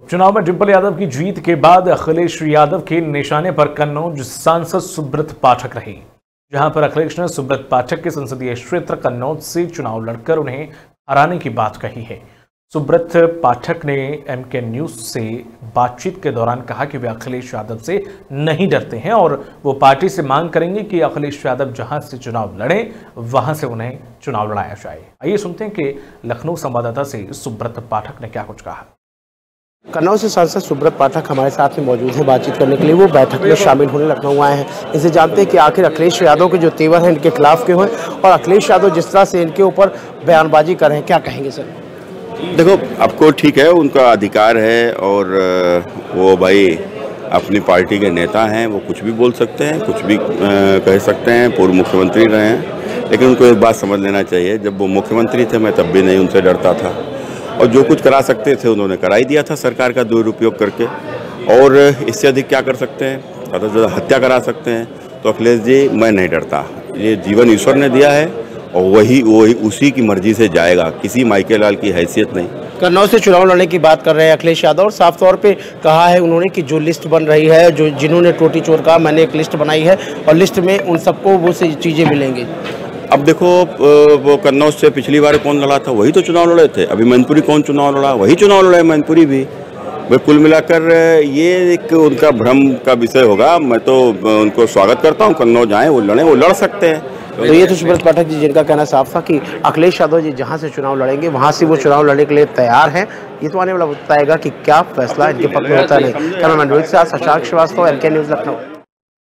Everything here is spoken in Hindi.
चुनाव में डिंपल यादव की जीत के बाद अखिलेश यादव के निशाने पर कन्नौज सांसद सुब्रत पाठक रहे, जहां पर अखिलेश ने सुब्रत पाठक के संसदीय क्षेत्र कन्नौज से चुनाव लड़कर उन्हें हराने की बात कही है। सुब्रत पाठक ने एमके न्यूज से बातचीत के दौरान कहा कि वे अखिलेश यादव से नहीं डरते हैं और वो पार्टी से मांग करेंगे कि अखिलेश यादव जहां से चुनाव लड़े वहां से उन्हें चुनाव लड़ाया जाए। आइए सुनते हैं कि लखनऊ संवाददाता से सुब्रत पाठक ने क्या कुछ कहा। कन्नौज से सांसद सुब्रत पाठक हमारे साथ में मौजूद हैं बातचीत करने के लिए। वो बैठक में शामिल होने लखनऊ आए हैं। इनसे जानते हैं कि आखिर अखिलेश यादव के जो तेवर हैं इनके खिलाफ क्यों हैं और अखिलेश यादव जिस तरह से इनके ऊपर बयानबाजी कर रहे हैं, क्या कहेंगे सर? देखो, आपको ठीक है, उनका अधिकार है और वो भाई अपनी पार्टी के नेता हैं, वो कुछ भी बोल सकते हैं, कुछ भी कह सकते हैं। पूर्व मुख्यमंत्री रहे हैं, लेकिन उनको एक बात समझ लेना चाहिए, जब वो मुख्यमंत्री थे मैं तब भी नहीं उनसे डरता था और जो कुछ करा सकते थे उन्होंने करा ही दिया था सरकार का दुरुपयोग करके। और इससे अधिक क्या कर सकते हैं? ज़्यादा से ज़्यादा हत्या करा सकते हैं। तो अखिलेश जी, मैं नहीं डरता। ये जीवन ईश्वर ने दिया है और वही उसी की मर्जी से जाएगा, किसी माइके लाल की हैसियत नहीं। कन्नौज से चुनाव लड़ने की बात कर रहे हैं अखिलेश यादव और साफ तौर पे कहा है उन्होंने कि जो लिस्ट बन रही है, जो जिन्होंने टोटी चोर कहा, मैंने एक लिस्ट बनाई है और लिस्ट में उन सबको वो से चीज़ें मिलेंगी। अब देखो, वो कन्नौज से पिछली बार कौन लड़ा था? वही तो चुनाव लड़े थे। अभी मैनपुरी कौन चुनाव लड़ा? वही चुनाव लड़े मैनपुरी भी। वे कुल मिलाकर ये एक उनका भ्रम का विषय होगा। मैं तो उनको स्वागत करता हूँ, कन्नौज आए, वो लड़ें, वो लड़ सकते हैं। तो ये तो सुब्रत पाठक जी जिनका कहना साफ था कि अखिलेश यादव जी जहां से चुनाव लड़ेंगे वहां से वो चुनाव लड़ने के लिए तैयार हैं। ये तो आने वाला बताएगा कि क्या फैसला इनके पक्ष में होता है। नहीं, कैमरामैन रोहित से शशांक श्रीवास्तव, एमके न्यूज, लखनऊ।